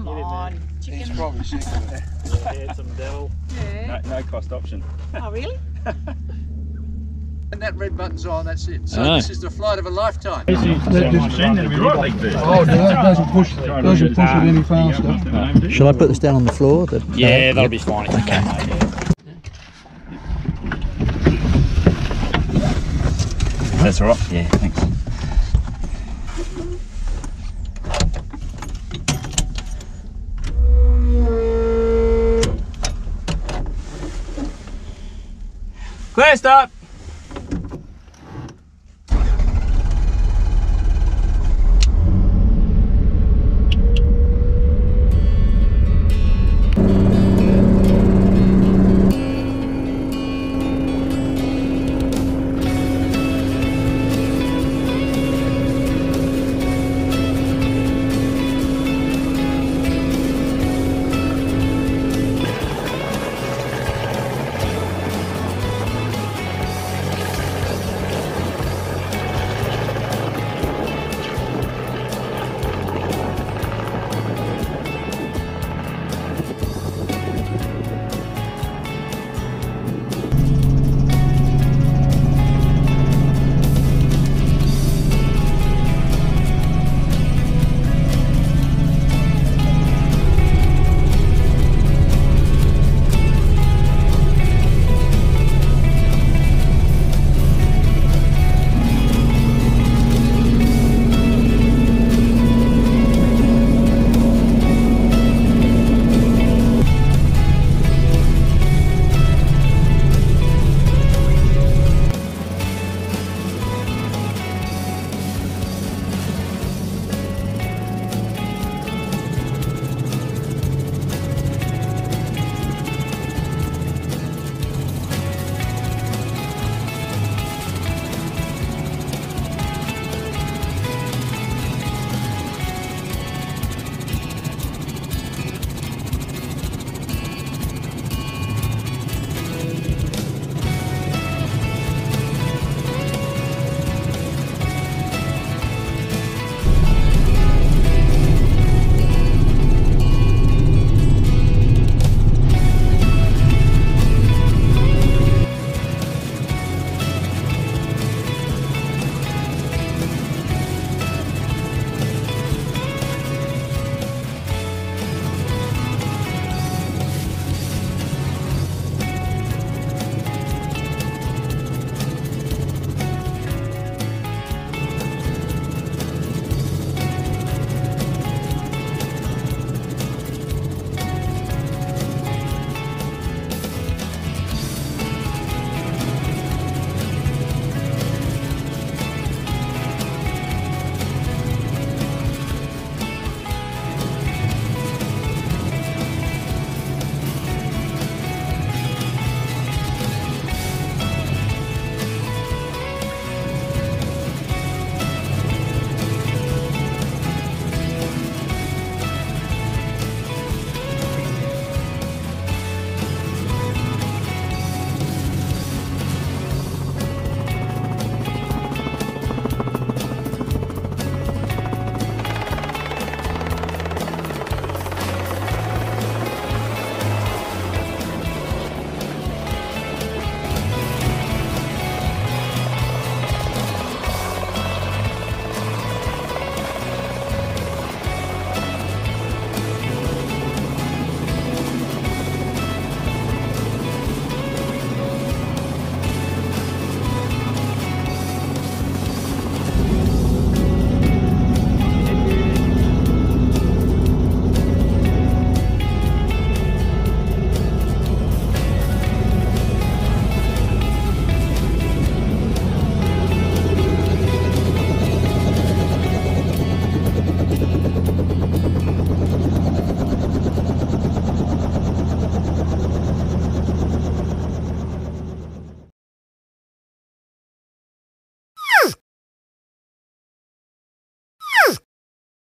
Come on, chicken. He's probably sick of it. Yeah, some devil. Yeah. No cost option. Oh, really? And that red button's on, that's it. So this is the flight of a lifetime. That'll be right like this. Oh, no, that doesn't push it any faster. Shall I put this down on the floor? Yeah, that'll be fine. Okay. That's all right. Yeah, thanks. Clear, stop.